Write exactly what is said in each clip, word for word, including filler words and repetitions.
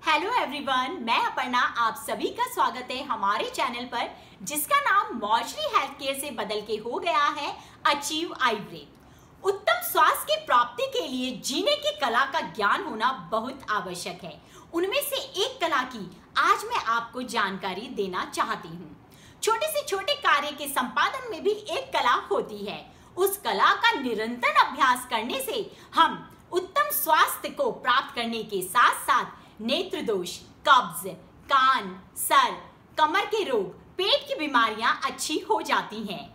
Hello everyone, मैं अपर्णा। आप सभी का स्वागत है हमारे चैनल पर, जिसका नाम मॉर्चरी हेल्थ केयर से बदल के हो गया है अचीव आयुर्वेद। उत्तम स्वास्थ्य की प्राप्ति के लिए जीने की कला का ज्ञान होना बहुत आवश्यक है। उनमें से एक कला की आज मैं आपको जानकारी देना चाहती हूँ। छोटे से छोटे कार्य के संपादन में भी एक कला होती है। उस कला का निरंतर अभ्यास करने से हम उत्तम स्वास्थ्य को प्राप्त करने के साथ साथ नेत्र दोष, कब्ज, कान, सर, कमर के रोग, पेट की बीमारियां अच्छी हो जाती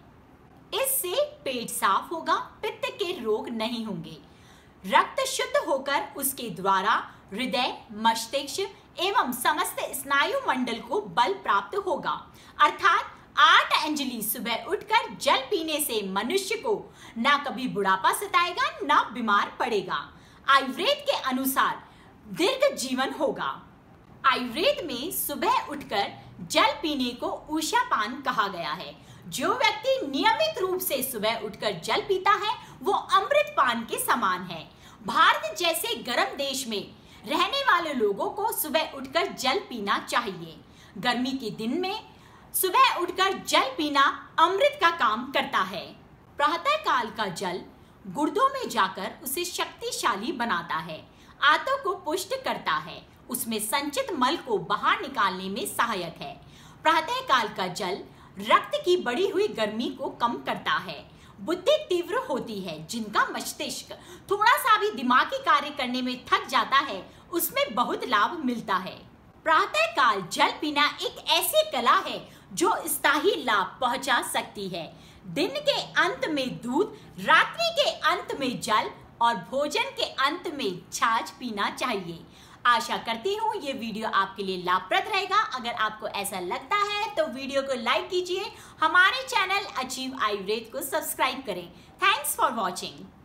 हैं। इससे पेट साफ होगा, पित्त के रोग नहीं होंगे, रक्त शुद्ध होकर उसके द्वारा हृदय, मस्तिष्क एवं समस्त स्नायु मंडल को बल प्राप्त होगा। अर्थात आठ अंजलि सुबह उठकर जल पीने से मनुष्य को ना कभी बुढ़ापा सताएगा, ना बीमार पड़ेगा। आयुर्वेद के अनुसार दीर्घ जीवन होगा। आयुर्वेद में सुबह उठकर जल पीने को उषापान कहा गया है। जो व्यक्ति नियमित रूप से सुबह उठकर जल पीता है वो अमृत पान के समान है। भारत जैसे गर्म देश में रहने वाले लोगों को सुबह उठकर जल पीना चाहिए। गर्मी के दिन में सुबह उठकर जल पीना अमृत का काम करता है। प्रातः काल का जल गुर्दों में जाकर उसे शक्तिशाली बनाता है, आंतों को पुष्ट करता है, उसमें संचित मल को बाहर निकालने में सहायक है। प्रातः काल का जल रक्त की बढ़ी हुई गर्मी को कम करता है। बुद्धि तीव्र होती है। जिनका मस्तिष्क थोड़ा सा भी दिमागी कार्य करने में थक जाता है, उसमें बहुत लाभ मिलता है। प्रातः काल जल पीना एक ऐसी कला है जो स्थायी लाभ पहुंचा सकती है। दिन के अंत में दूध, रात्रि के अंत में जल और भोजन के अंत में छाछ पीना चाहिए। आशा करती हूँ ये वीडियो आपके लिए लाभप्रद रहेगा। अगर आपको ऐसा लगता है तो वीडियो को लाइक कीजिए, हमारे चैनल अचीव आयुर्वेद को सब्सक्राइब करें। Thanks for watching.